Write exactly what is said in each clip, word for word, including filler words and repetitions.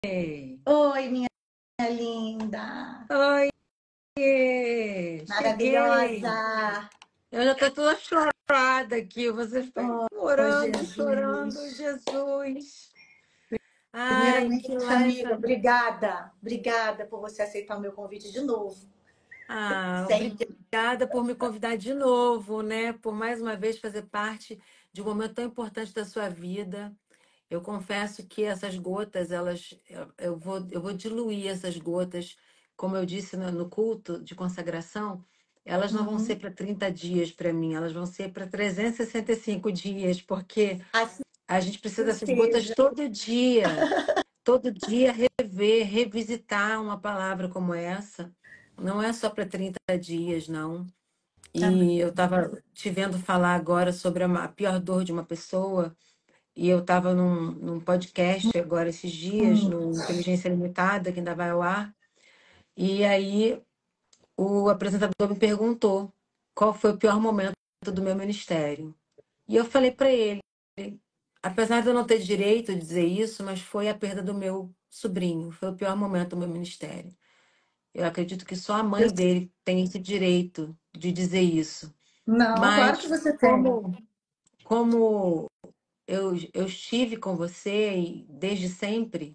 Ei. Oi, minha linda. Oi, Maravilhosa. cheguei. Eu já tô toda chorada aqui. Você fica Oh, chorando, chorando, Jesus. Jesus. Ai, que Primeiramente, amiga, live. obrigada. Obrigada por você aceitar o meu convite de novo. Ah, Sempre. obrigada por me convidar de novo, né? Por mais uma vez fazer parte de um momento tão importante da sua vida. Eu confesso que essas gotas, elas, eu eu vou, eu vou diluir essas gotas, como eu disse no, no culto de consagração, elas não vão ser Uhum. para trinta dias para mim, elas vão ser para trezentos e sessenta e cinco dias, porque Assim a gente precisa dessas gotas seja. todo dia, todo dia rever, revisitar uma palavra como essa. Não é só para trinta dias, não. E Amém. eu estava te vendo falar agora sobre a ma- a pior dor de uma pessoa. E eu estava num, num podcast agora esses dias, Hum. no Inteligência Limitada, que ainda vai ao ar, e aí o apresentador me perguntou qual foi o pior momento do meu ministério. E eu falei para ele, apesar de eu não ter direito de dizer isso, mas foi a perda do meu sobrinho, foi o pior momento do meu ministério. Eu acredito que só a Eu- mãe dele tem esse direito de dizer isso. Não, claro que Mas você tem. como, como eu, eu estive com você e desde sempre,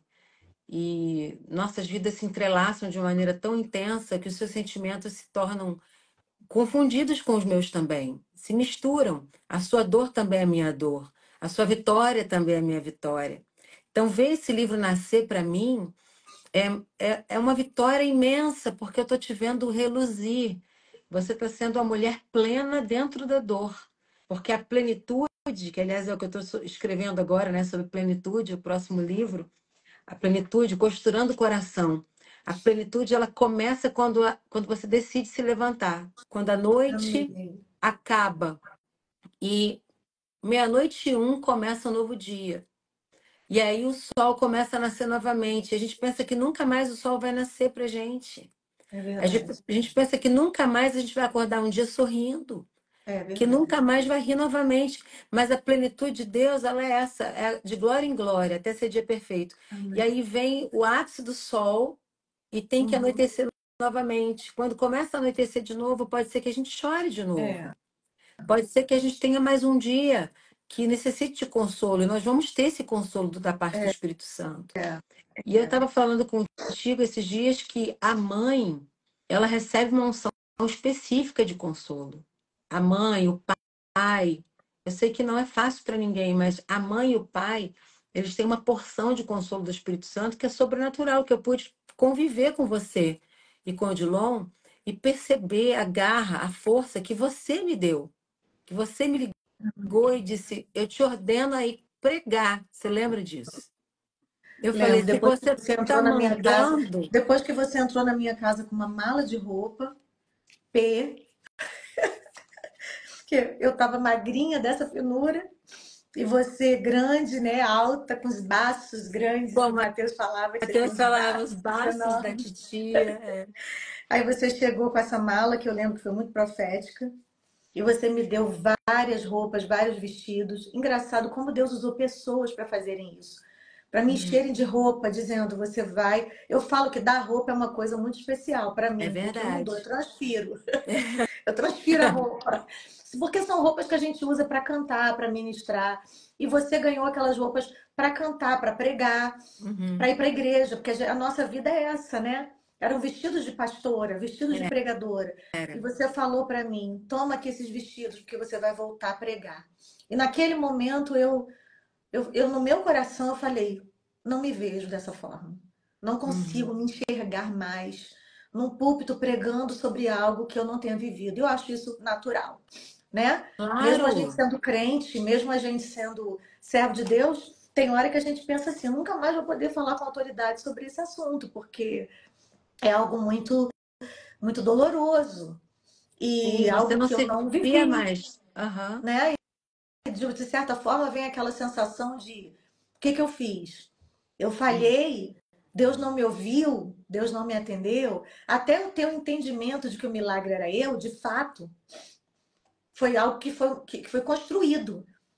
e nossas vidas se entrelaçam de uma maneira tão intensa que os seus sentimentos se tornam confundidos com os meus também, se misturam. A sua dor também é a minha dor, a sua vitória também é a minha vitória. Então, ver esse livro nascer para mim é, é, é uma vitória imensa, porque eu estou te vendo reluzir. Você está sendo uma mulher plena dentro da dor, porque a plenitude, que aliás é o que eu estou escrevendo agora, né, sobre plenitude, o próximo livro, a plenitude, costurando o coração. A plenitude, ela começa quando, a- quando você decide se levantar. Quando a noite Amém. acaba e meia-noite e um começa um novo dia. E aí o sol começa a nascer novamente. A gente pensa que nunca mais o sol vai nascer pra gente. É A gente, verdade. a gente pensa que nunca mais a gente vai acordar um dia sorrindo, É que verdade. nunca mais vai rir novamente. Mas a plenitude de Deus, ela é essa, é de glória em glória, até ser dia perfeito. E Amém. aí vem o ápice do sol e tem que Uhum. anoitecer novamente. Quando começa a anoitecer de novo, pode ser que a gente chore de É. novo. Pode ser que a gente tenha mais um dia que necessite de consolo, e nós vamos ter esse consolo da parte do Espírito Santo. E eu estava falando contigo esses dias que a mãe, ela recebe uma unção específica de consolo. A mãe, o pai, eu sei que não é fácil para ninguém, mas a mãe e o pai, eles têm uma porção de consolo do Espírito Santo que é sobrenatural, que eu pude conviver com você e com o Odilon e perceber a garra, a força que você me deu, que você me ligou e disse: eu te ordeno a ir pregar. Você lembra disso? Eu falei: Lembro, se depois que você você está entrou na minha casa, mandando. depois que você entrou na minha casa com uma mala de roupa, P, que eu tava magrinha dessa finura, e você grande, né, alta, com os braços grandes, que o Como Matheus falava que você tem Mateus uns falava, os braços baços da enormes. titia. É. Aí você chegou com essa mala, que eu lembro que foi muito profética, e você me deu várias roupas, vários vestidos. Engraçado como Deus usou pessoas para fazerem isso. Para me Uhum. encherem de roupa, dizendo, você vai. Eu falo que dar roupa é uma coisa muito especial para É mim, porque eu não dou, eu verdade. transfiro. Eu transfiro a roupa. Porque são roupas que a gente usa para cantar, para ministrar. E você ganhou aquelas roupas para cantar, para pregar, para Uhum. ir para a igreja, porque a nossa vida é essa, né? Eram vestidos de pastora, vestidos de pregadora. E Era. você falou para mim: toma aqui esses vestidos, porque você vai voltar a pregar. E naquele momento, eu, eu, eu no meu coração, eu falei: não me vejo dessa forma. Não consigo Uhum. me enxergar mais num púlpito pregando sobre algo que eu não tenha vivido. Eu acho isso natural, né? Mesmo a gente Claro. sendo crente, mesmo a gente sendo servo de Deus, tem hora que a gente pensa assim, nunca mais vou poder falar com autoridade sobre esse assunto, porque é algo muito, muito doloroso e Sim, você algo não que eu se não via vivi, mais. Aham. né? E de, de certa forma vem aquela sensação de o que que eu fiz? Eu Uhum. falhei, Deus não me ouviu, Deus não me atendeu. Até eu ter o entendimento de que o milagre era eu, de fato, foi algo que foi, que foi construído.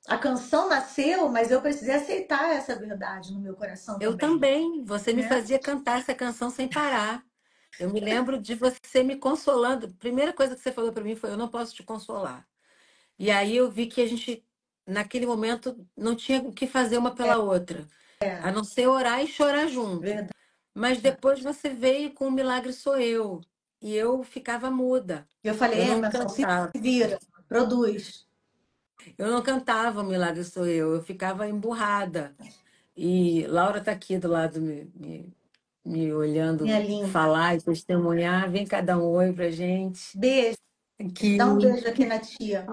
a canção nasceu, mas eu precisei aceitar essa verdade no meu coração Eu também, também. Você me né? fazia cantar essa canção sem parar. Eu me lembro de você me consolando. Primeira coisa que você falou para mim foi: eu não posso te consolar. E aí eu vi que a gente, naquele momento, não tinha o que fazer uma pela outra, a não ser orar e chorar junto. Verdade. Mas depois você veio com o milagre sou eu. E eu ficava muda. Eu falei, Eu não Emerson, se cantava. vira, produz. Eu não cantava o milagre sou eu. Eu ficava emburrada. E Laura está aqui do lado me, me, me Minha olhando linda. falar e testemunhar. Vem cá dar um oi pra gente. Beijo. Aqui. Dá um beijo aqui na tia.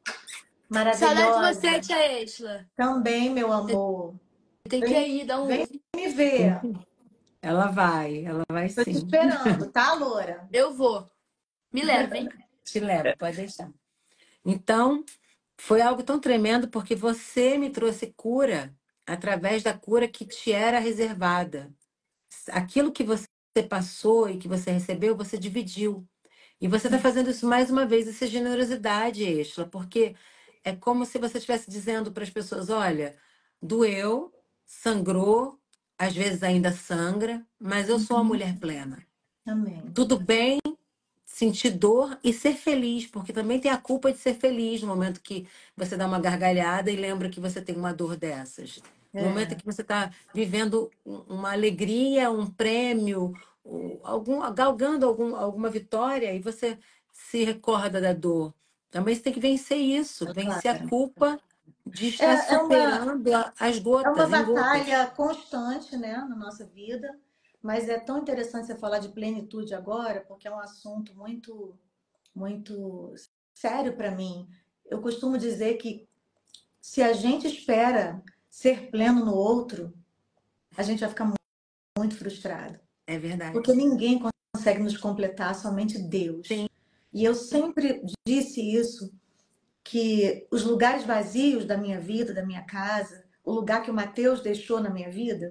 Saudade de você, Maravilhosa. tia Esla. Também, meu amor. Tem que Vem, ir, dá um. vem me ver. Ela vai, ela vai Tô te sim. esperando, tá, Loura? Eu vou. Me levem. Te levo, pode deixar. Então, foi algo tão tremendo porque você me trouxe cura através da cura que te era reservada. Aquilo que você passou e que você recebeu, você dividiu. E você está fazendo isso mais uma vez, essa generosidade extra, porque é como se você estivesse dizendo para as pessoas: olha, doeu, sangrou, às vezes ainda sangra, mas eu sou uma Uhum. mulher plena. Amém. Tudo bem sentir dor e ser feliz, porque também tem a culpa de ser feliz no momento que você dá uma gargalhada e lembra que você tem uma dor dessas. No momento É, que você está vivendo um- uma alegria, um prêmio, ou algum, galgando algum, alguma vitória, e você se recorda da dor. Também você tem que vencer isso, é vencer a claro. culpa de estar É, é uma, superando a- as é uma gotas, em gotas. batalha constante, né, na nossa vida, mas é tão interessante você falar de plenitude agora, porque é um assunto muito, muito sério para mim. Eu costumo dizer que se a gente espera ser pleno no outro, a gente vai ficar muito frustrado, É verdade. porque ninguém consegue nos completar, somente Sim, Deus. E eu sempre disse isso, que os lugares vazios da minha vida, da minha casa, o lugar que o Mateus deixou na minha vida,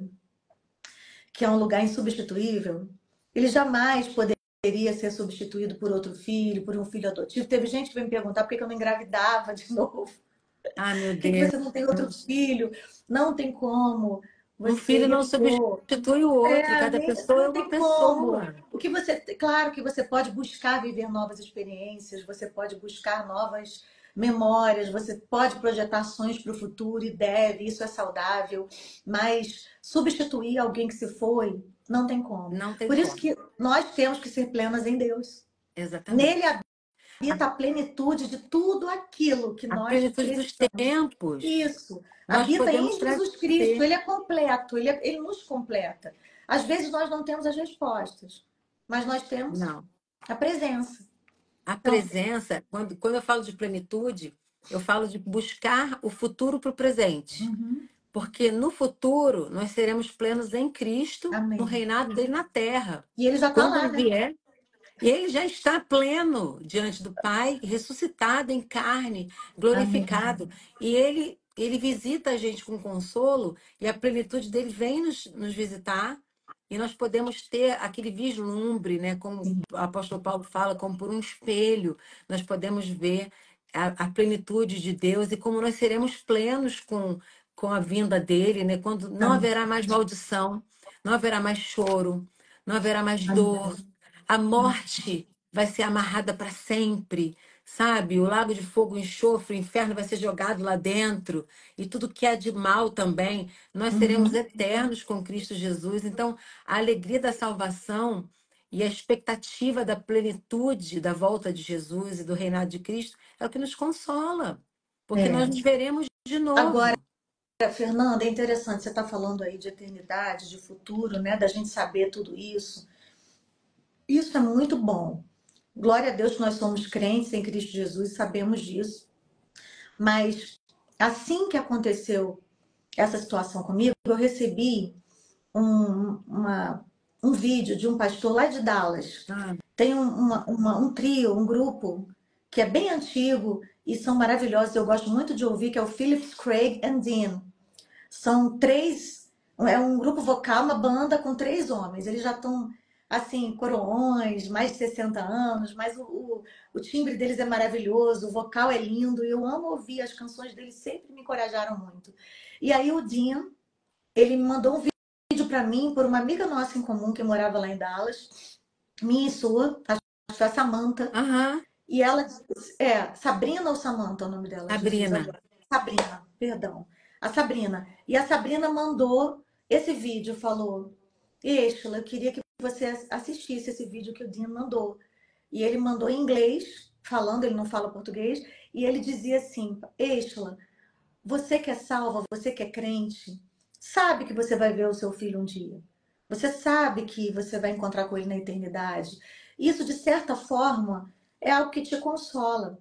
que é um lugar insubstituível, ele jamais poderia ser substituído por outro filho, por um filho adotivo. Teve gente que veio me perguntar por que eu não engravidava de novo. ah, meu Por que Deus. você não tem outro filho? Não tem como. Um Você filho não recuou. substitui o outro, É, cada nem, pessoa é não uma tem como. pessoa. O que você, claro que você pode buscar viver novas experiências, você pode buscar novas memórias, você pode projetar sonhos para o futuro e deve, isso é saudável, mas substituir alguém que se foi, não tem como. Não tem Por isso como. que nós temos que ser plenas em Deus. Nele Exatamente. habita a plenitude de tudo aquilo que A nós plenitude dos precisamos. tempos. Isso. Nós Habita podemos em Jesus Cristo. trazer Ele é completo. Ele, é- ele nos completa. Às vezes nós não temos as respostas, mas nós temos não. a presença. A Então, presença, quando, quando eu falo de plenitude, eu falo de buscar o futuro para o presente. uhum, Porque no futuro nós seremos plenos em Cristo, no amém. reinado dele na terra. E ele já está Quando lá, ele né? vier, e ele já está pleno diante do Pai, ressuscitado em carne, Amém. glorificado. E ele, ele visita a gente com consolo, e a plenitude dele vem nos, nos visitar, e nós podemos ter aquele vislumbre, né? Como Sim. o apóstolo Paulo fala, como por um espelho, nós podemos ver a, a plenitude de Deus e como nós seremos plenos com, com a vinda dele, né? Quando não Amém. haverá mais maldição, não haverá mais choro, não haverá mais dor. Amém. A morte vai ser amarrada para sempre, sabe? O lago de fogo e enxofre, o inferno vai ser jogado lá dentro, e tudo que é de mal também. Nós seremos Uhum. eternos com Cristo Jesus. Então, a alegria da salvação e a expectativa da plenitude da volta de Jesus e do reinado de Cristo é o que nos consola, porque nós É. nos veremos de Agora, novo. Fernanda, é interessante, você está falando aí de eternidade, de futuro, né? Da gente saber tudo isso. Isso é muito bom. Glória a Deus que nós somos crentes em Cristo Jesus, sabemos disso. Mas assim que aconteceu essa situação comigo, eu recebi um, uma, um vídeo de um pastor lá de Dallas. Ah, Tem um, uma, uma, um trio, um grupo que é bem antigo e são maravilhosos. Eu gosto muito de ouvir, que é o Phillips, Craig and Dean. São três, é um grupo vocal, uma banda com três homens. Eles já estão assim, coroões, mais de sessenta anos, mas o, o, o timbre deles é maravilhoso, o vocal é lindo, e eu amo ouvir as canções deles, sempre me encorajaram muito. E aí o Dean, ele me mandou um vídeo para mim por uma amiga nossa em comum que morava lá em Dallas, minha e sua, acho que foi a Samantha, Aham, e ela, é, Sabrina ou Samantha é o nome dela, Jesus, Sabrina. agora. Sabrina, perdão. A Sabrina. E a Sabrina mandou esse vídeo, falou: Êxola, eu queria que você assistisse esse vídeo que o Dean mandou. E ele mandou em inglês, falando, ele não fala português, e ele dizia assim: Êxola, você que é salva, você que é crente, sabe que você vai ver o seu filho um dia. Você sabe que você vai encontrar com ele na eternidade. Isso, de certa forma, é algo que te consola.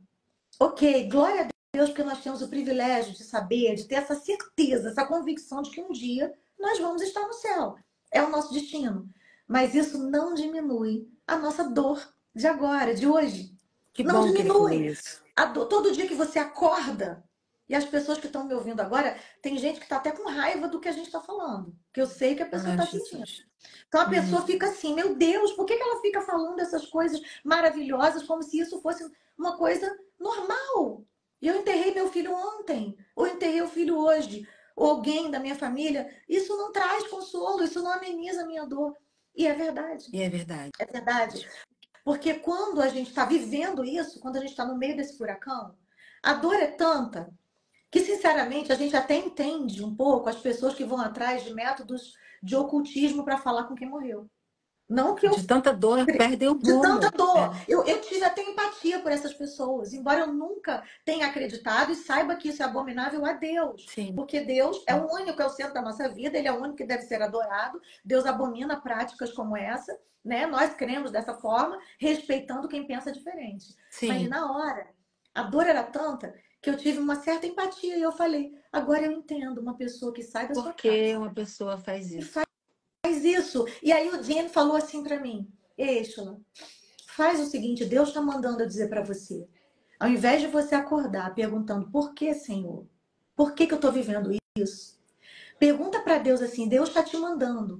Ok, glória a Deus, porque nós temos o privilégio de saber, de ter essa certeza, essa convicção de que um dia nós vamos estar no céu. É o nosso destino. Mas isso não diminui a nossa dor de agora, de hoje. Que Não bom que ele falou diminui. isso. A dor, todo dia que você acorda, e as pessoas que estão me ouvindo agora, tem gente que está até com raiva do que a gente está falando, que eu sei que a pessoa Ai, está sentindo. Jesus. Então a Uhum. pessoa fica assim, meu Deus, por que que ela fica falando essas coisas maravilhosas como se isso fosse uma coisa normal? E eu enterrei meu filho ontem, ou enterrei o filho hoje, ou alguém da minha família. Isso não traz consolo, isso não ameniza a minha dor. E é verdade, E é verdade. é verdade. Porque quando a gente está vivendo isso, quando a gente está no meio desse furacão, a dor é tanta que, sinceramente, a gente até entende um pouco as pessoas que vão atrás de métodos de ocultismo para falar com quem morreu. Não que eu. De tanta dor, perdem o De tanta rumo. É, dor. Eu, eu tive até empatia por essas pessoas, embora eu nunca tenha acreditado e saiba que isso é abominável a Deus. sim, Porque Deus é o único, é o centro da nossa vida, ele é o único que deve ser adorado. Deus abomina práticas como essa, né? Nós cremos dessa forma, respeitando quem pensa diferente. Mas sim. na hora, a dor era tanta que eu tive uma certa empatia e eu falei: agora eu entendo uma pessoa que sai da sua Por que casa uma pessoa faz e isso? faz isso. E aí o Dean falou assim para mim: Eixla, faz o seguinte, Deus está mandando eu dizer para você. Ao invés de você acordar perguntando por que, Senhor? Por que, que eu estou vivendo isso? Pergunta para Deus assim, Deus está te mandando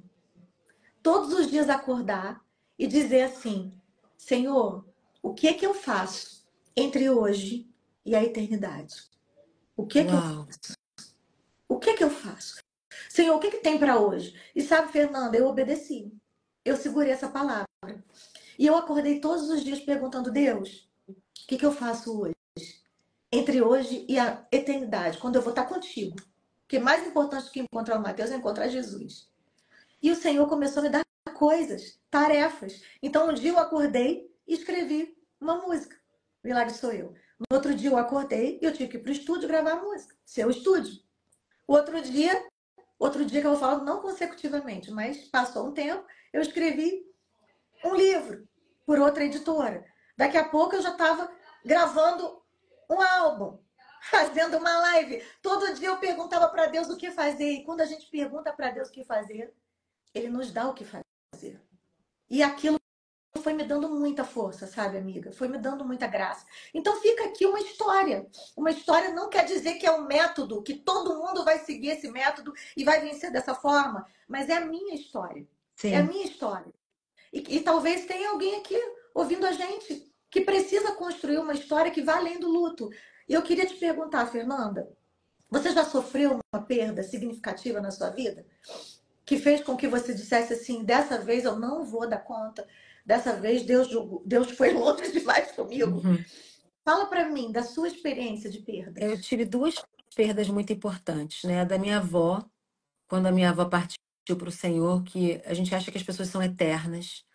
todos os dias acordar e dizer assim, Senhor, o que é que eu faço entre hoje e a eternidade? O que é que eu Uau, faço? O que é que eu faço? Senhor, o que, é que tem para hoje? E sabe, Fernanda, eu obedeci. Eu segurei essa palavra. E eu acordei todos os dias perguntando, Deus, o que, que eu faço hoje? Entre hoje e a eternidade, quando eu vou estar contigo. Porque mais importante do que encontrar o Mateus é encontrar Jesus. E o Senhor começou a me dar coisas, tarefas. Então, um dia eu acordei e escrevi uma música. Milagre sou eu. No outro dia eu acordei e eu tive que ir para o estúdio gravar a música. Seu estúdio. O outro dia, outro dia que eu vou falar não consecutivamente, mas passou um tempo, eu escrevi um livro por outra editora. Daqui a pouco eu já estava gravando um álbum, fazendo uma live. Todo dia eu perguntava para Deus o que fazer. E quando a gente pergunta para Deus o que fazer, Ele nos dá o que fazer. E aquilo foi me dando muita força, sabe, amiga? Foi me dando muita graça. Então fica aqui uma história. Uma história não quer dizer que é um método, que todo mundo vai seguir esse método e vai vencer dessa forma. Mas é a minha história. É a sim. minha história. E, e talvez tenha alguém aqui ouvindo a gente que precisa construir uma história que vá além do luto. E eu queria te perguntar, Fernanda, você já sofreu uma perda significativa na sua vida? Que fez com que você dissesse assim, dessa vez eu não vou dar conta, dessa vez Deus, Deus foi longe demais comigo. Uhum. Fala para mim da sua experiência de Eu perdas. tive duas perdas muito importantes, né? A da minha avó, quando a minha avó partiu para o Senhor, que a gente acha que as pessoas são eternas.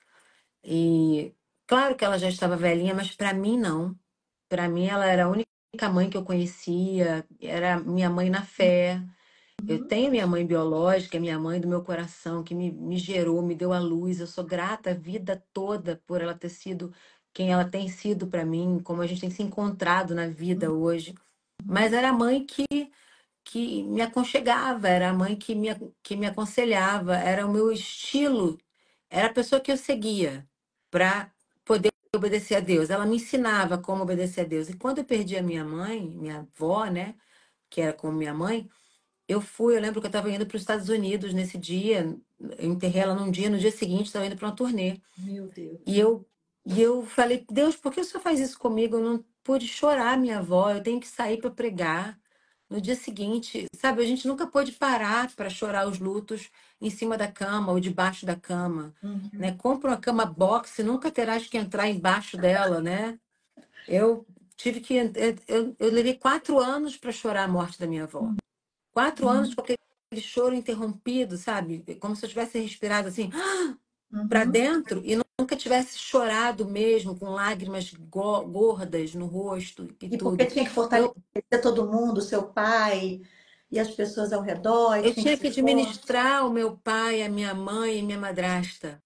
E claro que ela já estava velhinha, mas para mim não. Para mim ela era a única mãe que eu conhecia, era minha mãe na fé. Eu Uhum. tenho minha mãe biológica, minha mãe do meu coração, que me, me gerou, me deu a luz. Eu sou grata a vida toda por ela ter sido quem ela tem sido para mim, como a gente tem se encontrado na vida hoje. Mas era a mãe que, que me aconchegava, era a mãe que me, que me aconselhava, era o meu estilo, era a pessoa que eu seguia para poder obedecer a Deus. Ela me ensinava como obedecer a Deus. E quando eu perdi a minha mãe, minha avó, né, que era como minha mãe, eu fui, eu lembro que eu estava indo para os Estados Unidos nesse dia, eu enterrei ela num dia, no dia seguinte estava indo para uma turnê. Meu Deus. E eu, e eu falei, Deus, por que o Senhor faz isso comigo? Eu não pude chorar minha avó, eu tenho que sair para pregar. No dia seguinte, sabe, a gente nunca pôde parar para chorar os lutos em cima da cama ou debaixo da cama, Uhum. né? Compra uma cama box, nunca terás que entrar embaixo dela, né? Eu tive que, eu, eu, eu levei quatro anos para chorar a morte da minha avó. Quatro anos com aquele choro interrompido, sabe? Como se eu tivesse respirado assim para Uhum. dentro e nunca tivesse chorado mesmo, com lágrimas go- gordas no rosto e E porque tudo. tinha que Eu, fortalecer todo mundo, seu pai e as pessoas ao redor, e eu tinha que tinha ser que forte. administrar o meu pai, a minha mãe e minha madrasta.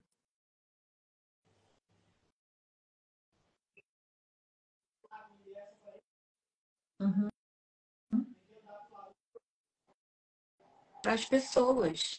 Uhum. Para as pessoas.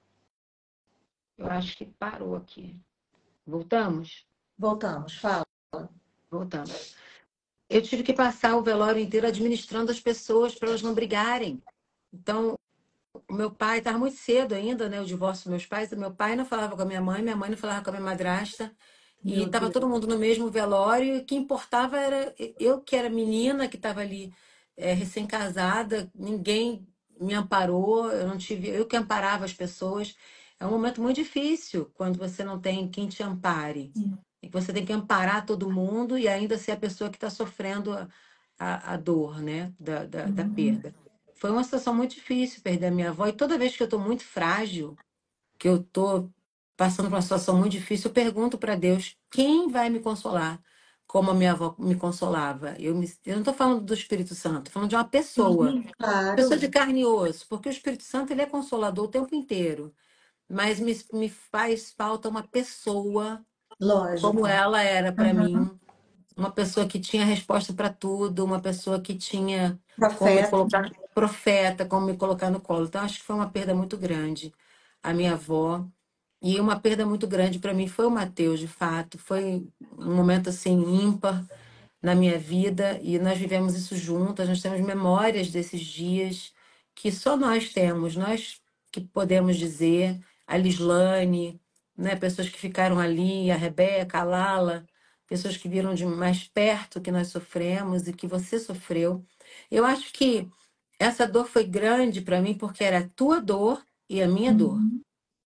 Eu acho que parou aqui. Voltamos? Voltamos, fala. Voltamos. Eu tive que passar o velório inteiro administrando as pessoas para elas não brigarem. Então, o meu pai estava muito cedo ainda, né? O divórcio dos meus pais. Meu pai não falava com a minha mãe, minha mãe não falava com a minha madrasta. E Meu estava Deus. todo mundo no mesmo velório. E o que importava era eu, que era menina, que estava ali é, recém-casada. Ninguém me amparou. Eu não tive, eu que amparava as pessoas. É um momento muito difícil quando você não tem quem te ampare. E que você tem que amparar todo mundo e ainda ser a pessoa que está sofrendo a, a, a dor, né? Da, da, da Uhum. perda. Foi uma situação muito difícil perder a minha avó. E toda vez que eu estou muito frágil, que eu estou passando por uma situação muito difícil, eu pergunto para Deus quem vai me consolar, como a minha avó me consolava. Eu, me- eu não estou falando do Espírito Santo, estou falando de uma pessoa, Sim, claro, pessoa de carne e osso, porque o Espírito Santo ele é consolador o tempo inteiro. Mas me, me faz falta uma pessoa como lógico. ela era para Uhum. mim, uma pessoa que tinha resposta para tudo, uma pessoa que tinha como me Profeta. colocar profeta, como me colocar no colo. Então, acho que foi uma perda muito grande, a minha avó. E uma perda muito grande para mim foi o Mateus, de fato. Foi um momento assim ímpar na minha vida e nós vivemos isso juntas, nós temos memórias desses dias que só nós temos, nós que podemos dizer, a Lislane, né, pessoas que ficaram ali, a Rebeca, a Lala, pessoas que viram de mais perto que nós sofremos e que você sofreu. Eu acho que essa dor foi grande para mim porque era a tua dor e a minha dor. Uhum.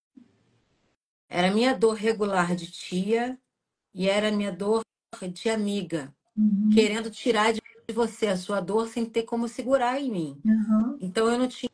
Era a minha dor regular de tia e era a minha dor de amiga Uhum. querendo tirar de você a sua dor sem ter como segurar em mim. Uhum. Então eu não tinha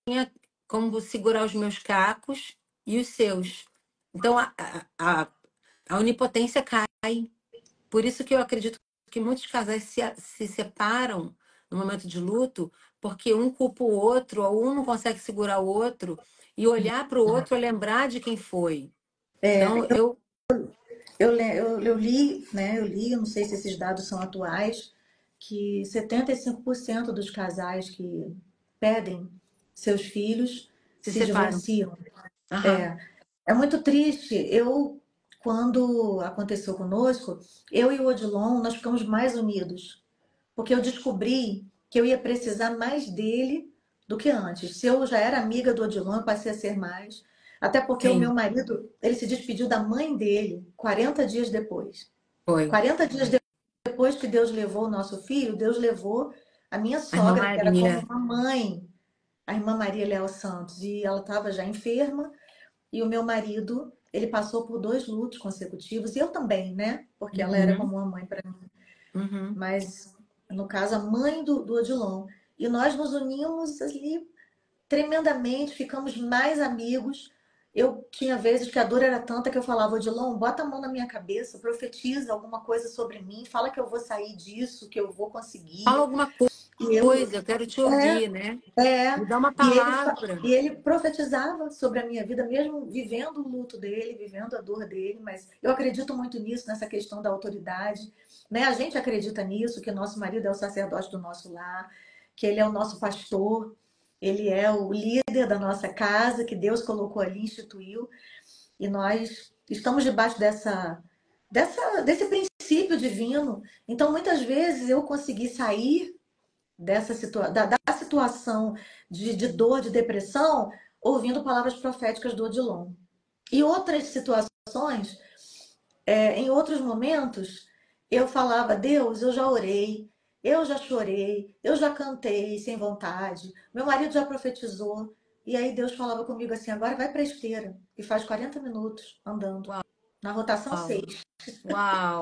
como segurar os meus cacos e os seus. Então a, a, a a onipotência cai. Por isso que eu acredito que muitos casais se, se separam no momento de luto, porque um culpa o outro, ou um não consegue segurar o outro, e olhar para o outro é lembrar de quem foi. É, Então eu. eu, le- eu, eu li, né? Eu li, eu não sei se esses dados são atuais, que setenta e cinco por cento dos casais que pedem seus filhos Se se separam. divorciam. Aham. É, é muito triste. Eu, quando aconteceu conosco, eu e o Odilon, nós ficamos mais unidos, porque eu descobri que eu ia precisar mais dele do que antes. Se eu já era amiga do Odilon, eu passei a ser mais. Até porque o meu Sim, marido, ele se despediu da mãe dele quarenta dias depois. foi. quarenta dias depois que Deus levou o nosso filho, Deus levou a minha A irmã sogra, que era como Maria. uma mãe, a irmã Maria Léo Santos, e ela estava já enferma, e o meu marido, ele passou por dois lutos consecutivos, e eu também, né? Porque ela era Uhum, como uma mãe para mim. uhum. Mas, no caso, a mãe do, do Odilon. E nós nos unimos ali tremendamente, ficamos mais amigos. Eu tinha vezes que a dor era tanta que eu falava, Odilon, bota a mão na minha cabeça, profetiza alguma coisa sobre mim, fala que eu vou sair disso, que eu vou Fala conseguir. alguma E eu, coisa, eu quero te é, ouvir, né? é, Me dá uma e ele, fa- palavra. e ele profetizava sobre a minha vida, mesmo vivendo o luto dele, vivendo a dor dele, mas eu acredito muito nisso, nessa questão da autoridade, né? A gente acredita nisso, que nosso marido é o sacerdote do nosso lar, que ele é o nosso pastor, ele é o líder da nossa casa, que Deus colocou ali, instituiu, e nós estamos debaixo dessa, dessa, desse princípio divino. Então, muitas vezes eu consegui sair dessa situa da, da situação de, de dor, de depressão, ouvindo palavras proféticas do Odilon. E outras situações, é, em outros momentos, eu falava, Deus, eu já orei, eu já chorei, eu já cantei sem vontade, meu marido já profetizou. E aí Deus falava comigo assim, agora vai para a esteira e faz quarenta minutos andando, Uau, na rotação uau, seis. uau.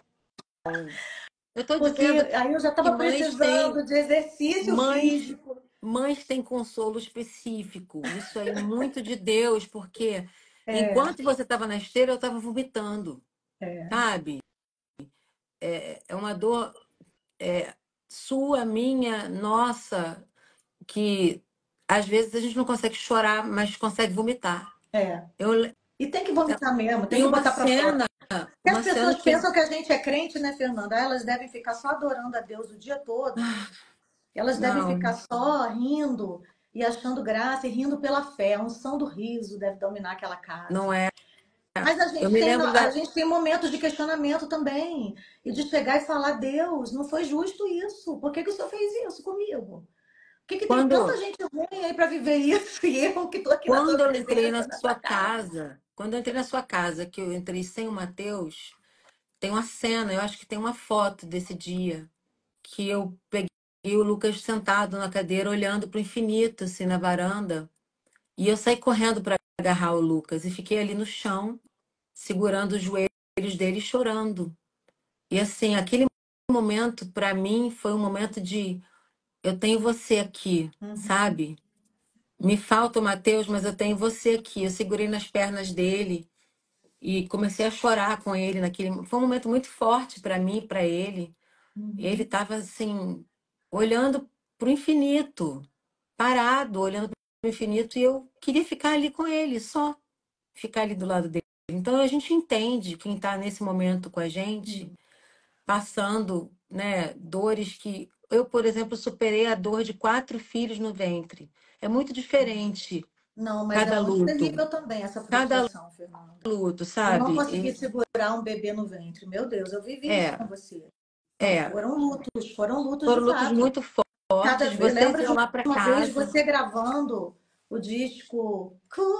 Eu tô Porque dizendo aí eu já que estava mães têm, precisando de exercício mães, físico. mães têm consolo específico. Isso aí, muito de Deus, porque É, enquanto você estava na esteira, eu estava vomitando, é, sabe? É, é uma dor é, sua, minha, nossa, que às vezes a gente não consegue chorar, mas consegue vomitar. é. Eu, E tem que vomitar mesmo, tem e que uma botar para fora. cena, Porque as uma cena pessoas que pensam que a gente é crente, né, Fernanda? Elas devem ficar só adorando a Deus o dia todo. Elas devem ficar não, só rindo e achando graça e rindo pela fé. A unção do riso deve dominar aquela casa. não é. Mas a Eu gente me tem, lembro a da. gente tem momentos de questionamento também. E de chegar e falar, Deus, não foi justo isso. Por que, que o Senhor fez isso comigo? Por que, que tem tanta Quando, gente ruim aí para viver isso e eu que estou aqui na tua quando eu entrei na presença, na tua sua casa? casa, quando eu entrei na sua casa, que eu entrei sem o Matheus, tem uma cena, eu acho que tem uma foto desse dia, que eu peguei o Lucas sentado na cadeira, olhando para o infinito, assim, na varanda, e eu saí correndo para agarrar o Lucas e fiquei ali no chão, segurando os joelhos dele e chorando. E assim, aquele momento, para mim, foi um momento de eu tenho você aqui, Uhum. sabe? Me falta o Matheus, mas eu tenho você aqui. Eu segurei nas pernas dele e comecei a chorar com ele naquele. Foi um momento muito forte para mim, e para ele. Ele Uhum. estava assim, olhando para o infinito, parado, olhando para o infinito, e eu queria ficar ali com ele, só ficar ali do lado dele. Então a gente entende quem está nesse momento com a gente, passando, né, dores que eu, por exemplo, superei a dor de quatro filhos no ventre. É muito diferente Não, mas é cada muito luto, terrível também essa cada frustração, Fernanda. luto, Eu não sabe? consegui E- segurar um bebê no ventre. Meu Deus, eu vivi isso com É, você. Não, é. foram lutos, foram lutos de Foram lutos fato. muito fortes. Cada, eu Vocês lembro de iam lá para uma vez casa. você gravando o disco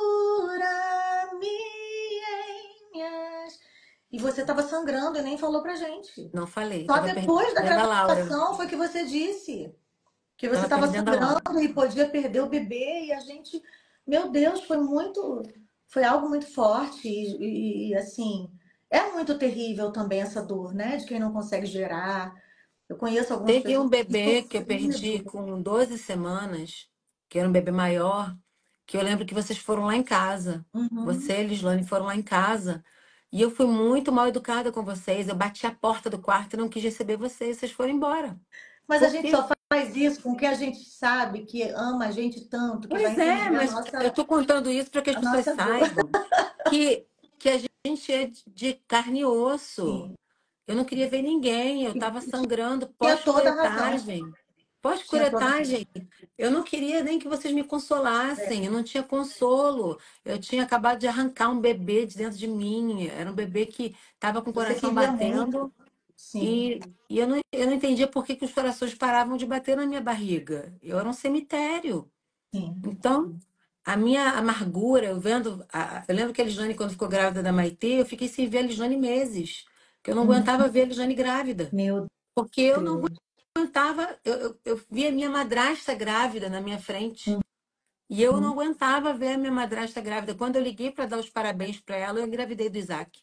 Cura-me em minhas... E você estava sangrando e nem falou pra gente. Não falei, Só tava depois da perdendo a Laura. gravação foi que você disse que você Tava estava perdendo a Laura. sangrando e podia perder o bebê e a gente, meu Deus, foi muito, foi algo muito forte e, e- e, assim, é muito terrível também essa dor, né, de quem não consegue gerar. Eu conheço algumas Teve pessoas um que têm bebê que eu perdi sofrido. com doze semanas, que era um bebê maior, que eu lembro que vocês foram lá em casa. Uhum. Você e Lislane foram lá em casa. E eu fui muito mal educada com vocês. Eu bati a porta do quarto e não quis receber vocês. Vocês foram embora. Mas a Por gente quê? só faz isso com quem a gente sabe que ama a gente tanto, que vai Pois é, entender a mas eu nossa, estou contando isso para que as a pessoas nossa dor. saibam que, que a gente é de carne e osso. Sim. Eu não queria ver ninguém, eu E estava sangrando tinha toda a razão. pós-curetagem. Tinha toda a Pós-curetagem, eu não queria nem que vocês me consolassem, eu não tinha consolo. Eu tinha acabado de arrancar um bebê de dentro de mim, era um bebê que estava com o Você coração queria muito. batendo Sim, e, e eu, não, eu não entendia por que, que os corações paravam de bater na minha barriga. Eu era um cemitério. sim. Então, a minha amargura, eu vendo. a- eu lembro que a Lislane, quando ficou grávida da Maitê, eu fiquei sem ver a Lislane meses. Que eu não Uhum. aguentava ver a Lislane grávida. Meu Porque eu não Deus. aguentava. Eu, eu, eu via minha madrasta grávida na minha frente. E eu não Uhum. aguentava ver a minha madrasta grávida. Quando eu liguei para dar os parabéns para ela, eu engravidei do Isaac.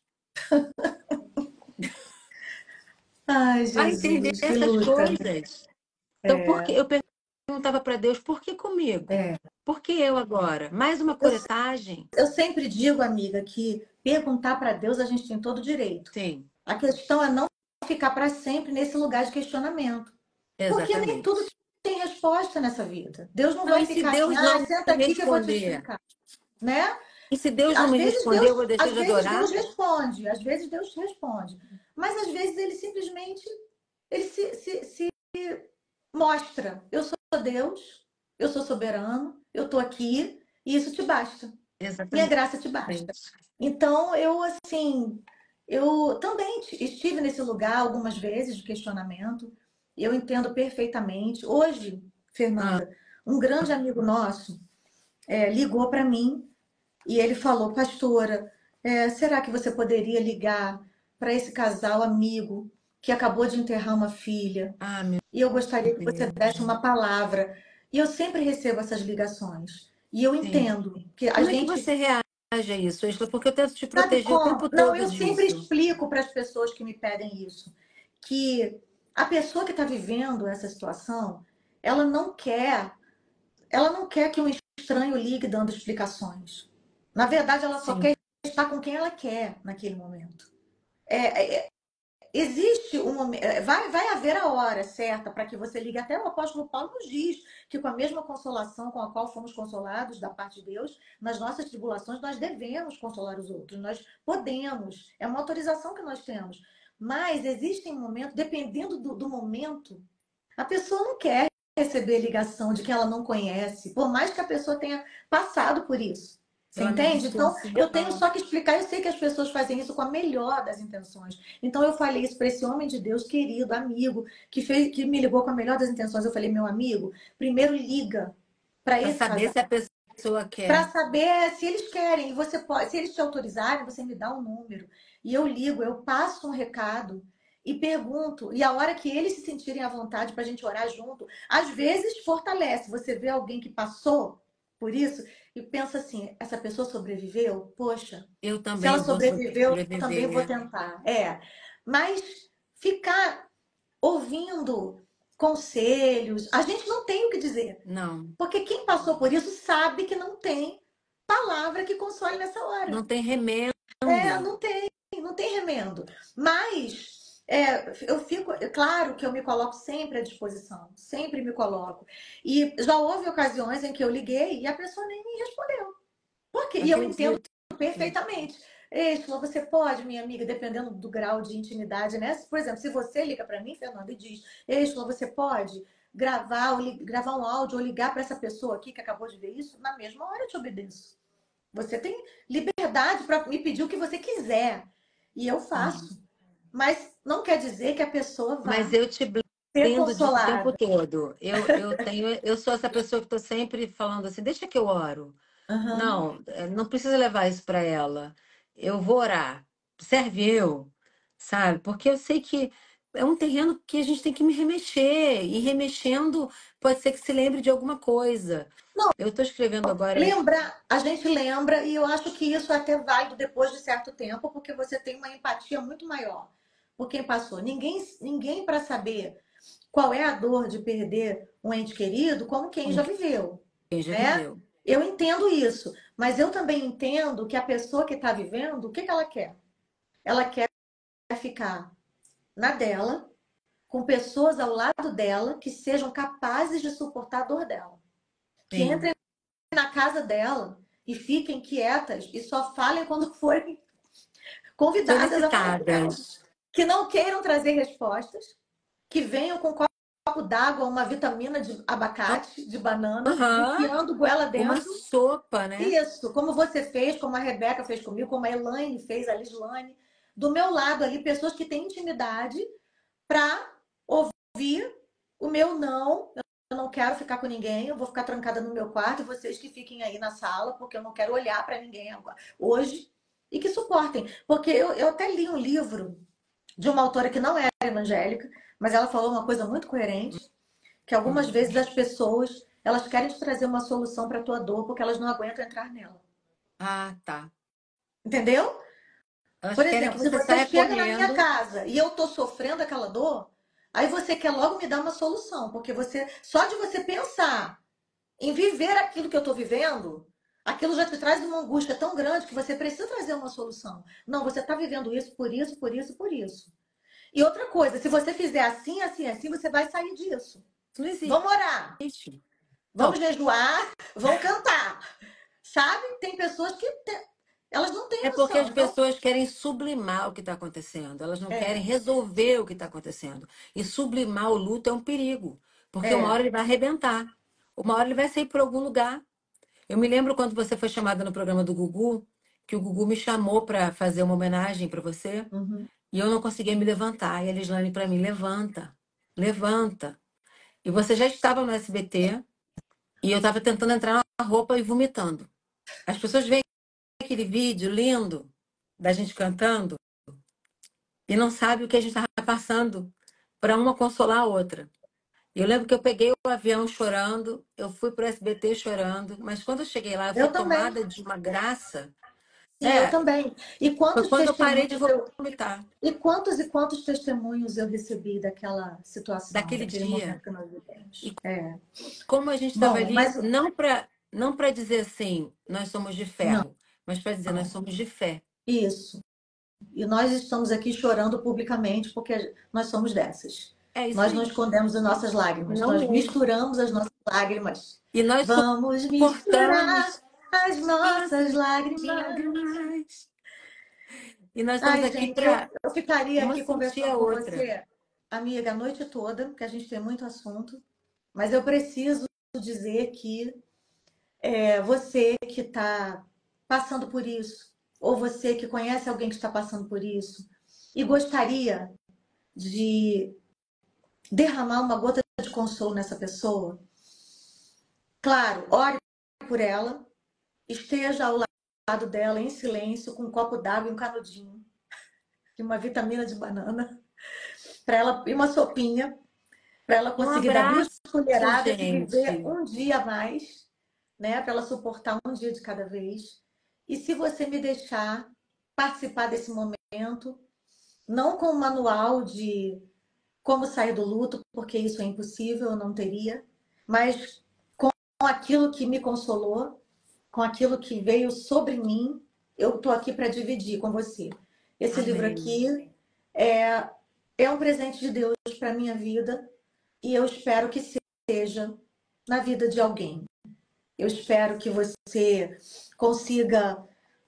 Ai, Vai entender Jesus, que essas luta, né? coisas. Então, por que eu perguntava para Deus, por que comigo? É. Por que eu agora? Mais uma Eu, curetagem? eu sempre digo, amiga, que perguntar para Deus a gente tem todo o direito. Sim, A questão é não ficar para sempre nesse lugar de questionamento. Porque nem tudo exatamente. tem resposta nessa vida. Deus não Não, vai e se ficar assim, Deus ah, não senta me aqui que eu vou te responder? explicar, né? E se Deus não Às me vezes responder, Deus, eu vou deixar às de vezes adorar? Deus responde, às vezes Deus responde. Mas às vezes ele simplesmente ele se, se, se mostra. Eu sou Deus, eu sou soberano, eu estou aqui e isso te basta. Minha Exatamente. graça te basta. Então, eu, assim, eu também estive nesse lugar algumas vezes de questionamento eu entendo perfeitamente. Hoje, Fernanda, um grande amigo nosso é, ligou para mim e ele falou, pastora, é, será que você poderia ligar para esse casal amigo que acabou de enterrar uma filha? Ah, meu E eu gostaria que você desse Deus. uma palavra. E eu sempre recebo essas ligações. E eu Sim. entendo que a Como é que gente você reage a isso, Ângela? Porque eu tento te sabe proteger o como? tempo Não, todo eu sempre disso. explico para as pessoas que me pedem isso, que a pessoa que está vivendo essa situação, ela não quer, ela não quer que um estranho ligue dando explicações. Na verdade, ela só Sim. quer estar com quem ela quer naquele momento. É, é, existe um momento, vai, vai haver a hora certa para que você ligue. Até o apóstolo Paulo nos diz que com a mesma consolação com a qual fomos consolados da parte de Deus, nas nossas tribulações nós devemos consolar os outros, nós podemos, é uma autorização que nós temos. Mas existem momentos, dependendo do, do momento, a pessoa não quer receber ligação de que ela não conhece, por mais que a pessoa tenha passado por isso. Você Pela minha entende? Então, eu tenho distorção. só que explicar. Eu sei que as pessoas fazem isso com a melhor das intenções. Então, eu falei isso para esse homem de Deus, querido, amigo, que, fez, que me ligou com a melhor das intenções. Eu falei, meu amigo, primeiro liga para Para esse saber casal, se a pessoa para quer. saber se eles querem. E você pode, se eles te autorizarem, você me dá um número. E eu ligo, eu passo um recado e pergunto. E a hora que eles se sentirem à vontade para a gente orar junto, às vezes fortalece. Você vê alguém que passou por isso e pensa assim: essa pessoa sobreviveu? Poxa, Eu se ela também vou sobreviveu, eu também vou sobreviver. tentar. É, mas ficar ouvindo conselhos, a gente não tem o que dizer. Não. Porque quem passou por isso sabe que não tem palavra que console nessa hora. Não tem remendo. É, não tem, não tem remendo. Mas é, eu fico, é claro que eu me coloco sempre à disposição, sempre me coloco. E já houve ocasiões em que eu liguei e a pessoa nem me respondeu. Por quê? E eu entendo Acredito. perfeitamente. Êxola, você pode, minha amiga, dependendo do grau de intimidade, né? Por exemplo, se você liga para mim, Fernanda, e diz, Êxola, você pode gravar, ou gravar um áudio ou ligar para essa pessoa aqui que acabou de ver isso, na mesma hora eu te obedeço. Você tem liberdade para me pedir o que você quiser. E eu Sim. faço. Mas não quer dizer que a pessoa Mas vá eu te ser blindo disso o tempo consolada. todo. Eu, eu tenho, eu sou essa pessoa que estou sempre falando assim, deixa que eu oro. Uhum. Não, eh, não precisa levar isso para ela. Eu vou orar. Serve eu, sabe? Porque eu sei que é um terreno que a gente tem que me remexer. E remexendo, pode ser que se lembre de alguma coisa. Eu estou escrevendo agora. Lembra, a gente lembra, e eu acho que isso é até válido depois de certo tempo, porque você tem uma empatia muito maior por quem passou. Ninguém, ninguém para saber qual é a dor de perder um ente querido, como quem já viveu, Quem já né? viveu. Eu entendo isso, mas eu também entendo que a pessoa que está vivendo, o que, que ela quer? Ela quer ficar na dela, com pessoas ao lado dela que sejam capazes de suportar a dor dela, que Sim. entrem na casa dela e fiquem quietas e só falem quando forem convidadas a falar com ela. Solicitadas. Que não queiram trazer respostas, que venham com um copo d'água, uma vitamina de abacate, de banana, Aham. enfiando goela Uma dentro. sopa, né? Isso, como você fez, como a Rebeca fez comigo, como a Elaine fez, a Lislane. Do meu lado ali, pessoas que têm intimidade para ouvir o meu não. Eu não quero ficar com ninguém, eu vou ficar trancada no meu quarto e vocês que fiquem aí na sala, porque eu não quero olhar para ninguém agora, hoje. E que suportem. Porque eu, eu até li um livro de uma autora que não era evangélica, mas ela falou uma coisa muito coerente, que algumas Hum. vezes as pessoas, elas querem te trazer uma solução para a tua dor, porque elas não aguentam entrar nela. Ah, tá. Entendeu? Por Elas querem que exemplo, se você você saia chega na minha correndo. casa e eu tô sofrendo aquela dor, aí você quer logo me dar uma solução, porque você, só de você pensar em viver aquilo que eu tô vivendo, aquilo já te traz uma angústia tão grande que você precisa trazer uma solução. Não, você tá vivendo isso por isso, por isso, por isso. E outra coisa, se você fizer assim, assim, assim, você vai sair disso. Isso não existe. Vamos orar, vamos Não. jejuar, vamos cantar. Sabe? Tem pessoas que te- elas não têm É porque noção. as Então, pessoas querem sublimar o que está acontecendo. Elas não querem é, resolver o que está acontecendo. E sublimar o luto é um perigo. Porque uma hora é. ele vai arrebentar. Uma hora ele vai sair por algum lugar. Eu me lembro quando você foi chamada no programa do Gugu, que o Gugu me chamou para fazer uma homenagem para você. Uhum. E eu não conseguia me levantar. E a Lislane para mim, levanta. levanta. E você já estava no S B T e eu estava tentando entrar na roupa e vomitando. As pessoas veem aquele vídeo lindo da gente cantando e não sabem o que a gente estava passando para uma consolar a outra. Eu lembro que eu peguei o avião chorando, eu fui para o S B T chorando, mas quando eu cheguei lá, eu fui Eu também. tomada de uma graça. Sim, eu É, também. E foi quantos quando eu parei de testemunhos eu, vomitar. e quantos e quantos testemunhos eu recebi daquela situação, Daquele daquele dia. momento que nós vivemos. E É. como a gente estava Bom, ali, mas não para não para dizer assim, nós somos de não, ferro, mas para dizer, nós somos de fé. isso. E nós estamos aqui chorando publicamente porque nós somos dessas. É isso Nós não aí. escondemos as nossas lágrimas, Não nós mesmo. misturamos as nossas lágrimas. E nós Vamos misturar suportamos as nossas nossas lágrimas. lágrimas. E nós estamos Ai, aqui gente, eu, para eu ficaria uma aqui sentir a conversando com outra. você, amiga, a noite toda, porque a gente tem muito assunto, mas eu preciso dizer que é, você que está passando por isso, ou você que conhece alguém que está passando por isso, e gostaria de derramar uma gota de consolo nessa pessoa, claro, ore por ela, esteja ao lado dela em silêncio, com um copo d'água e um canudinho, e uma vitamina de banana, para ela e uma sopinha, para ela Um conseguir dar duas abraço, colheradas e viver gente. um dia a mais, né? Para ela suportar um dia de cada vez. E se você me deixar participar desse momento, não com um manual de como sair do luto, porque isso é impossível, eu não teria, mas com aquilo que me consolou, com aquilo que veio sobre mim, eu estou aqui para dividir com você. Esse livro Amém. aqui é, é um presente de Deus para minha vida e eu espero que seja na vida de alguém. Eu espero que você consiga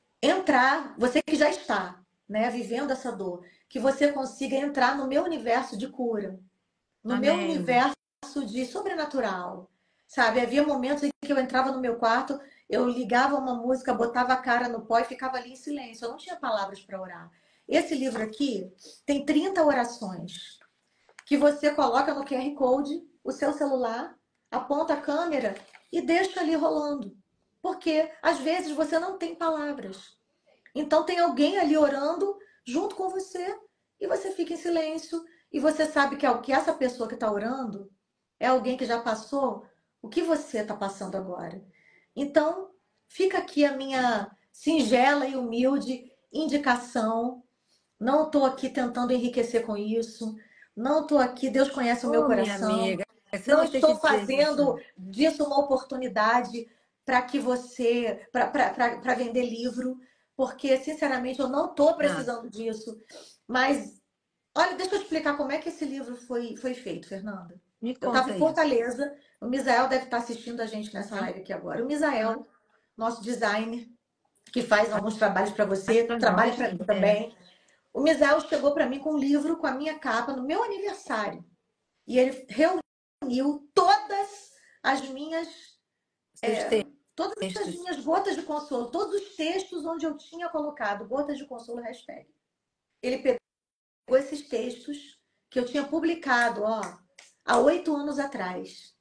entrar, você que já está, né, vivendo essa dor, que você consiga entrar no meu universo de cura, no meu Amém. universo de sobrenatural, sabe? Havia momentos em que eu entrava no meu quarto, eu ligava uma música, botava a cara no pó e ficava ali em silêncio. Eu não tinha palavras para orar. Esse livro aqui tem trinta orações que você coloca no Q R Code, o seu celular, aponta a câmera e deixa ali rolando. Porque às vezes você não tem palavras. Então tem alguém ali orando junto com você e você fica em silêncio e você sabe que, é o que essa pessoa que está orando é alguém que já passou o que você está passando agora. Então fica aqui a minha singela e humilde indicação. Não estou aqui tentando enriquecer com isso. Não estou aqui, Deus conhece o meu Ô, minha coração. amiga, você Não não deixa estou de dizer isso. fazendo disso uma oportunidade para que você, para vender livro, porque, sinceramente, eu não estou Ah, precisando disso. Mas, olha, deixa eu explicar como é que esse livro foi, foi feito, Fernanda. me Eu estava conta em isso. Fortaleza, o Misael deve estar assistindo a gente nessa live aqui agora. O Misael, nosso designer, que faz alguns trabalhos para você, Para trabalha nós, para mim é. também. O Misael chegou para mim com um livro com a minha capa no meu aniversário. E ele reuniu todas as minhas Seus é, todas as textos. minhas gotas de consolo, todos os textos onde eu tinha colocado gotas de consolo hashtag. Ele pegou esses textos que eu tinha publicado, ó, há oito anos atrás.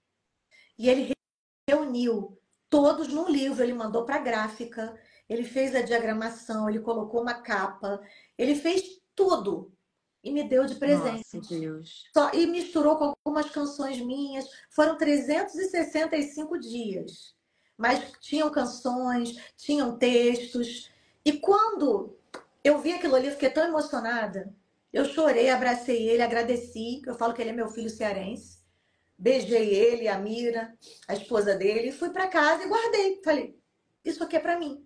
E ele reuniu todos num livro, ele mandou para a gráfica, ele fez a diagramação, ele colocou uma capa, ele fez tudo e me deu de Nossa, presente. Deus. Só, e misturou com algumas canções minhas. Foram trezentos e sessenta e cinco dias. Mas tinham canções, tinham textos. E quando eu vi aquilo ali, eu fiquei tão emocionada. Eu chorei, abracei ele, agradeci. Eu falo que ele é meu filho cearense. Beijei ele, a Mira, a esposa dele. Fui para casa e guardei. Falei, isso aqui é para mim.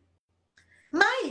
Mas,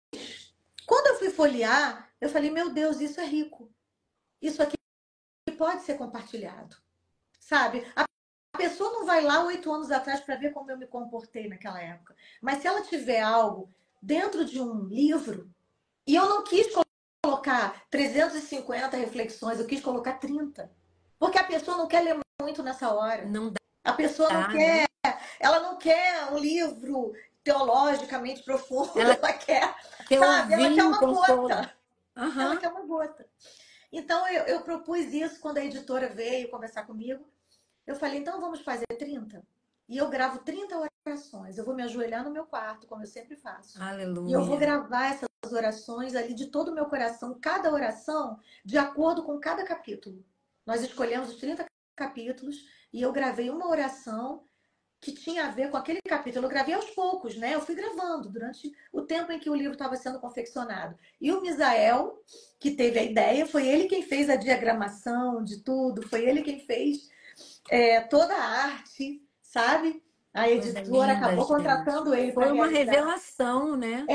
quando eu fui folhear, eu falei, meu Deus, isso é rico. Isso aqui pode ser compartilhado. Sabe? A pessoa não vai lá oito anos atrás para ver como eu me comportei naquela época. Mas se ela tiver algo dentro de um livro, e eu não quis colocar trezentas e cinquenta reflexões, eu quis colocar trinta. Porque a pessoa não quer ler muito nessa hora. Não dá, A pessoa não quer, né? ela não quer um livro teologicamente profundo, Ela ela quer, quer sabe? Ela ouvir quer um uma consolo. gota. Ela Aham. quer uma gota. Então eu, eu propus isso quando a editora veio conversar comigo. Eu falei, então vamos fazer trinta. E eu gravo trinta orações. Eu vou me ajoelhar no meu quarto, como eu sempre faço. E eu vou Aleluia. gravar essas orações ali de todo o meu coração, cada oração de acordo com cada capítulo. Nós escolhemos os trinta capítulos e eu gravei uma oração que tinha a ver com aquele capítulo. Eu gravei aos poucos, né? Eu fui gravando durante o tempo em que o livro estava sendo confeccionado. E o Misael, que teve a ideia, foi ele quem fez a diagramação de tudo, foi ele quem fez é, toda a arte, sabe? A Coisa editora linda, acabou gente. contratando ele para Foi uma realizar. revelação, né?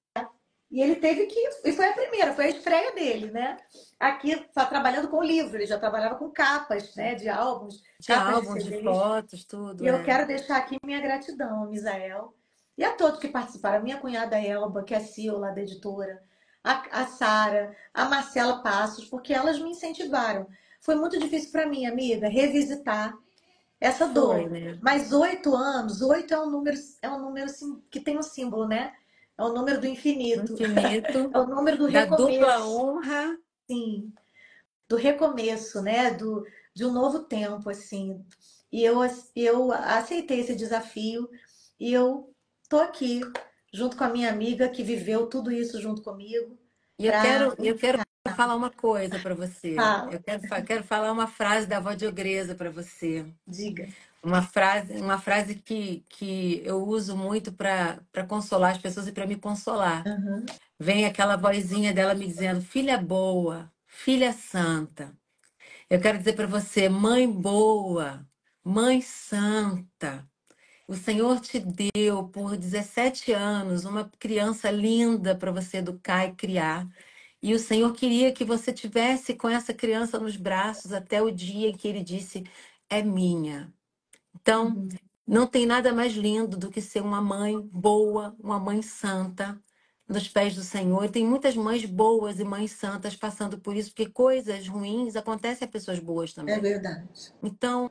E ele teve que. E foi a primeira, foi a estreia dele, né? Aqui, só trabalhando com livro, ele já trabalhava com capas, né? De álbuns, De capas de álbuns, de C Ds. fotos, tudo, E eu é. quero deixar aqui minha gratidão ao Misael e a todos que participaram. A minha cunhada Elba, que é C E O lá da editora, a, a Sara, a Marcela Passos, porque elas me incentivaram. Foi muito difícil para mim, amiga, revisitar essa Foi, dor. né? Mas oito anos, oito é um número, é um número que tem um símbolo, né? É o número do infinito. Infinito, É o número do da dupla recomeço, honra. sim, do recomeço, né? Do, de um novo tempo, assim. E eu, eu aceitei esse desafio e eu tô aqui, junto com a minha amiga que viveu tudo isso junto comigo, E eu para quero, eu quero falar uma coisa para você. ah, Eu quero, fa- quero falar uma frase da avó de Ogreza para você. diga. Uma frase, uma frase que, que eu uso muito para para consolar as pessoas e para me consolar. Uhum. Vem aquela vozinha dela me dizendo: filha boa, filha santa. Eu quero dizer para você, mãe boa, mãe santa. O Senhor te deu por dezessete anos uma criança linda para você educar e criar. E o Senhor queria que você tivesse com essa criança nos braços até o dia em que ele disse: é minha. Então, Uhum. não tem nada mais lindo do que ser uma mãe boa, uma mãe santa nos pés do Senhor. E tem muitas mães boas e mães santas passando por isso, porque coisas ruins acontecem a pessoas boas É também. verdade. Então,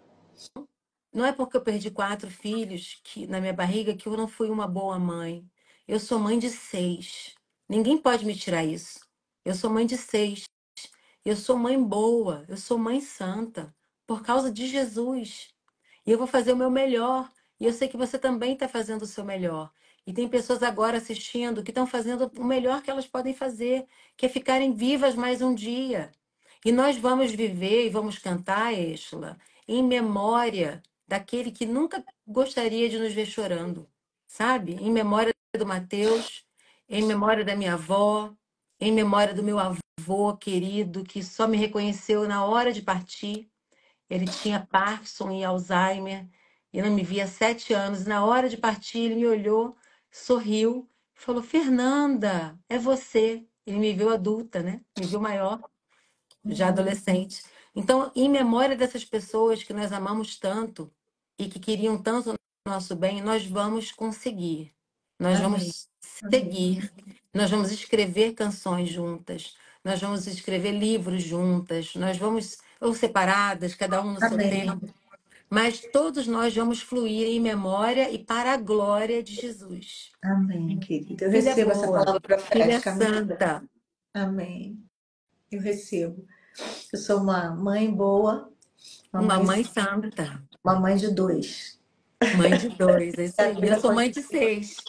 não é porque eu perdi quatro filhos que na minha barriga que eu não fui uma boa mãe. Eu sou mãe de seis. Ninguém pode me tirar isso. Eu sou mãe de seis. Eu sou mãe boa. Eu sou mãe santa. Por causa de Jesus. E eu vou fazer o meu melhor. E eu sei que você também está fazendo o seu melhor. E tem pessoas agora assistindo que estão fazendo o melhor que elas podem fazer, que é ficarem vivas mais um dia. E nós vamos viver e vamos cantar, Êxola, em memória daquele que nunca gostaria de nos ver chorando, sabe? Em memória do Mateus, em memória da minha avó, em memória do meu avô querido, que só me reconheceu na hora de partir. Ele tinha Parkinson e Alzheimer, e não me via há sete anos. E na hora de partir, ele me olhou, sorriu, falou: Fernanda, é você. Ele me viu adulta, né? Me viu maior, já Uhum. adolescente. Então, em memória dessas pessoas que nós amamos tanto e que queriam tanto o nosso bem, nós vamos conseguir. Nós Amém. vamos Amém. seguir. Nós vamos escrever canções juntas. Nós vamos escrever livros juntas. Nós vamos, ou separadas, cada um no seu Amém. tempo. Mas todos nós vamos fluir em memória e para a glória de Jesus. Amém, querida. Eu Filha recebo essa boa, palavra filha profética. Amém. santa, Amém. Eu recebo. Eu sou uma mãe boa, uma uma mãe, mãe santa. uma mãe de dois. Mãe de dois, é isso A aí. Eu vida sou mãe continua. de seis.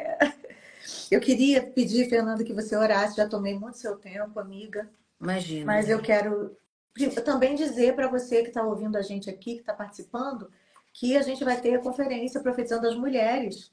Eu queria pedir, Fernanda, que você orasse. Já tomei muito seu tempo, amiga. Imagina, Mas eu gente. quero também dizer para você que está ouvindo a gente aqui, que está participando, que a gente vai ter a conferência Profetizando as Mulheres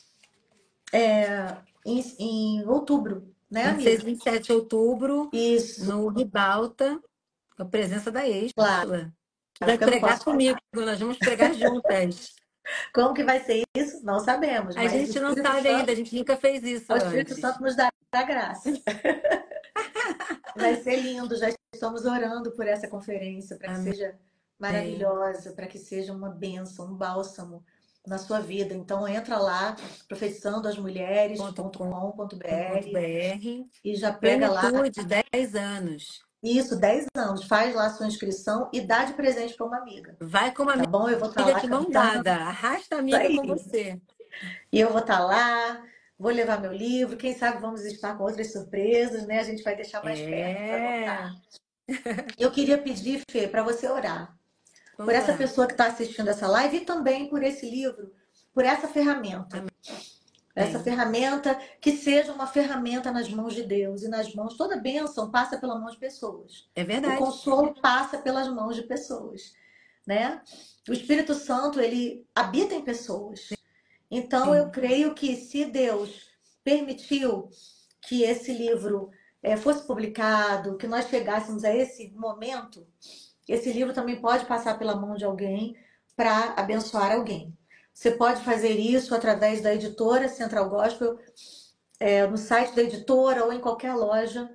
em, em outubro, né, vinte e seis amiga? e vinte e sete de outubro, Isso, no Ribalta, com a presença da claro, Êxola, que vai porque eu não pregar posso comigo. falar. Nós vamos pregar juntas. Como que vai ser isso? Não sabemos, A mas o gente não Espírito sabe ainda, a Santo, gente nunca fez isso o Espírito Santo antes. nos dará a graça. Vai ser lindo, já estamos orando por essa conferência, para que seja Amém. maravilhosa, para que seja uma bênção, um bálsamo na sua vida. Então entra lá, Ponto com ponto profetizandoasmulheres.com.br br. e já pega lá Plenitude, dez anos. isso, dez anos, faz lá a sua inscrição e dá de presente para uma amiga, Vai com uma tá bom? Eu vou estar amiga lá de mão cantando, dada. Arrasta a isso amiga com aí. você. E eu vou estar lá, vou levar meu livro, quem sabe vamos estar com outras surpresas, né? A gente vai deixar mais perto para É. contar. Eu queria pedir, Fê, para você orar por Vamos essa orar. pessoa que está assistindo essa live e também por esse livro, por essa ferramenta. Essa Amém. ferramenta que seja uma ferramenta nas mãos de Deus e nas mãos. Toda bênção passa pela mão de pessoas. É O verdade. consolo passa pelas mãos de pessoas, né? O Espírito Santo, ele habita em pessoas. Então, eu Sim. creio que se Deus permitiu que esse livro eh, fosse publicado, que nós chegássemos a esse momento, esse livro também pode passar pela mão de alguém para abençoar alguém. Você pode fazer isso através da editora Central Gospel, é, no site da editora ou em qualquer loja.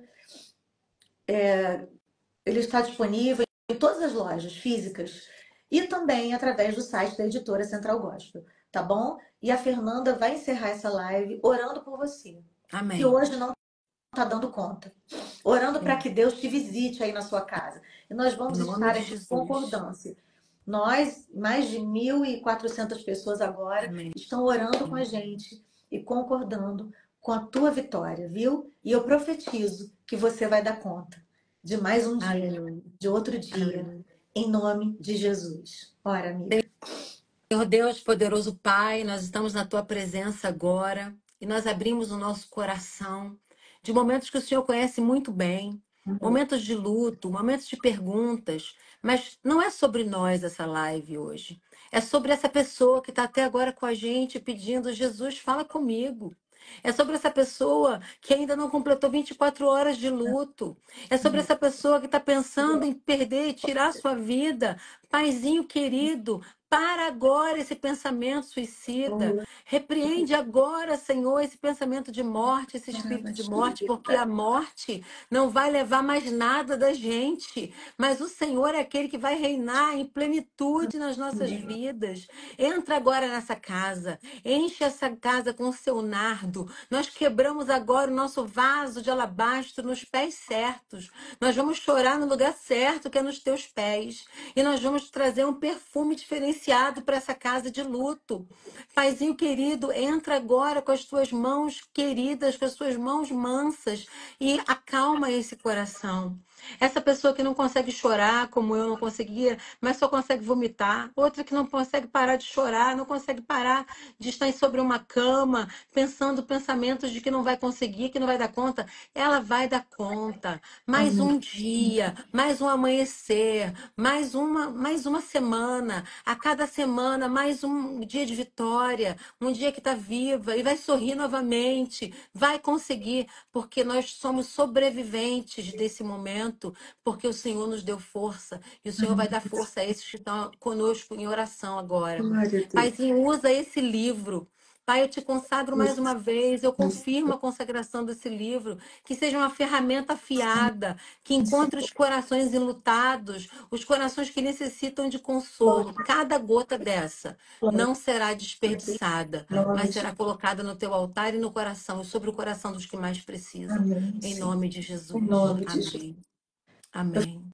É, ele está disponível em todas as lojas físicas e também através do site da editora Central Gospel, tá bom? E a Fernanda vai encerrar essa live orando por você, Amém. que hoje não está dando conta. Orando para Sim. que Deus te visite aí na sua casa. E nós Em vamos nome estar de em Jesus. concordância. Nós, mais de mil e quatrocentas pessoas agora, Amém. estão orando com a gente e concordando com a tua vitória, viu? E eu profetizo que você vai dar conta de mais um dia, Aleluia. de outro dia, Aleluia. em nome de Jesus. Ora, amiga. Senhor Deus, poderoso Pai, nós estamos na tua presença agora e nós abrimos o nosso coração de momentos que o Senhor conhece muito bem, momentos de luto, momentos de perguntas, mas não é sobre nós essa live hoje. É sobre essa pessoa que está até agora com a gente pedindo: Jesus, fala comigo. É sobre essa pessoa que ainda não completou vinte e quatro horas de luto. É sobre essa pessoa que está pensando em perder e tirar a sua vida. Paizinho querido, para agora esse pensamento suicida. Repreende agora, Senhor, esse pensamento de morte, esse espírito de morte, porque a morte não vai levar mais nada da gente. Mas o Senhor é aquele que vai reinar em plenitude nas nossas vidas. Entra agora nessa casa, enche essa casa com o seu nardo. Nós quebramos agora o nosso vaso de alabastro nos pés certos. Nós vamos chorar no lugar certo, que é nos teus pés. E nós vamos trazer um perfume diferenciado para essa casa de luto. Paizinho querido, entra agora com as tuas mãos queridas, com as tuas mãos mansas e acalma esse coração. Essa pessoa que não consegue chorar, como eu não conseguia, mas só consegue vomitar. Outra que não consegue parar de chorar, não consegue parar de estar sobre uma cama, pensando pensamentos de que não vai conseguir, que não vai dar conta. Ela vai dar conta. Mais um dia, mais um amanhecer, mais uma, mais uma semana. A cada semana, mais um dia de vitória. Um dia que está viva e vai sorrir novamente. Vai conseguir, porque nós somos sobreviventes desse momento, porque o Senhor nos deu força e o Senhor vai dar força a esses que estão conosco em oração agora. Paizinho, usa esse livro. Pai, eu te consagro mais uma vez, eu confirmo a consagração desse livro, que seja uma ferramenta afiada, que encontre os corações enlutados, os corações que necessitam de consolo. Cada gota dessa não será desperdiçada, mas será colocada no teu altar e no coração, e sobre o coração dos que mais precisam. Amém. Em nome de Em Jesus. nome de Jesus. Amém. Amém.